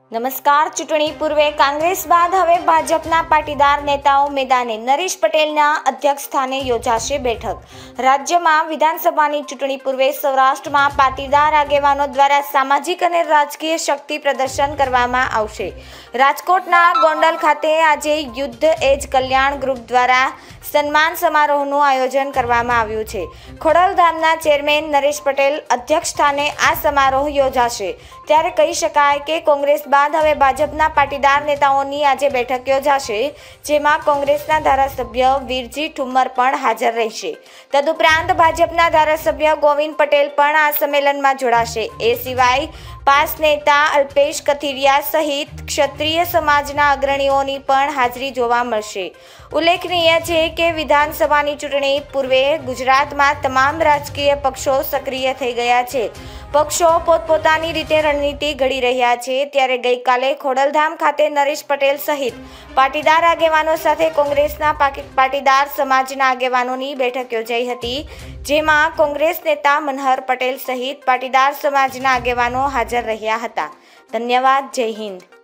નમસ્કાર। ચૂંટણી પૂર્વે કોંગ્રેસ બાદ હવે ભાજપના પાટીદાર નેતાઓ મેદાને। નરેશ પટેલના અધ્યક્ષસ્થાને યોજાશે બેઠક। રાજ્યમાં વિધાનસભાની ચૂંટણી પૂર્વે સૌરાષ્ટ્રમાં પાટીદાર આગેવાનો દ્વારા સામાજિક અને રાજકીય શક્તિ પ્રદર્શન કરવામાં આવશે। રાજકોટના ગોંડલ ખાતે આજે યુદ્ધ એજ કલ્યાણ ગ્રુપ દ્વારા સન્માન સમારોહનું આયોજન કરવામાં આવ્યું છે। ખોડલધામના ચેરમેન નરેશ પટેલ અધ્યક્ષસ્થાને આ સમારોહ યોજાશે। ત્યારે કહી શકાય કે કોંગ્રેસ બાદ હવે ભાજપના પાટીદાર નેતાઓની આજે બેઠક યોજાશે, જેમાં કોંગ્રેસના ધારાસભ્ય વીરજી ઠુમ્મર પણ હાજર રહેશે। તદુપરાંત ભાજપના ધારાસભ્ય ગોવિંદ પટેલ પણ આ સંમેલનમાં જોડાશે। એ સિવાય પાસ નેતા અલ્પેશ કથિરિયા સહિત ક્ષત્રિય સમાજના અગ્રણીઓની પણ હાજરી જોવા મળશે। ઉલ્લેખનીય છે કે વિધાનસભાની ચૂંટણી પૂર્વે ગુજરાતમાં તમામ રાજકીય પક્ષો સક્રિય થઈ ગયા છે। પક્ષો પોતપોતાની રીતે રણનીતિ ઘડી રહ્યા છે। ત્યારે ગઈકાલે ખોડલધામ ખાતે નરેશ પટેલ સહિત પાટીદાર આગેવાનો સાથે કોંગ્રેસના પાટીદાર સમાજના આગેવાનોની બેઠક યોજાઈ હતી, જેમાં કોંગ્રેસ નેતા મનહર પટેલ સહિત પાટીદાર સમાજના આગેવાનો હાજર રહ્યા હતા। ધન્યવાદ। જય હિન્દ।